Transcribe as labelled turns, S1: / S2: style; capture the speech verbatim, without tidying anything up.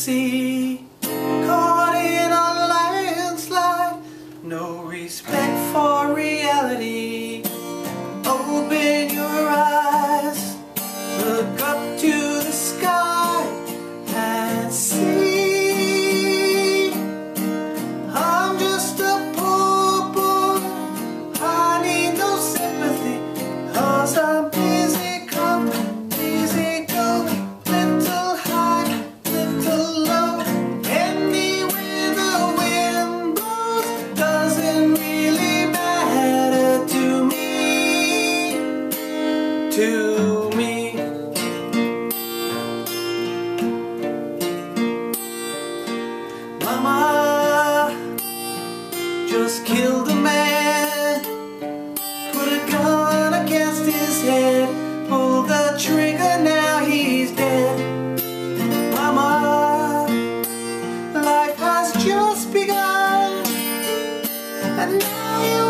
S1: sea, caught in a landslide, no respect for reality. Open your eyes, look up to the sky and see. I'm just a poor boy, I need no sympathy, 'cause I'm busy coming, busy going, little high, little low. Anywhere the wind blows doesn't really matter to me, to me. Mama just killed a man, put a gun against his head, pulled the trigger, now he's dead. Mama, life has just begun, and now you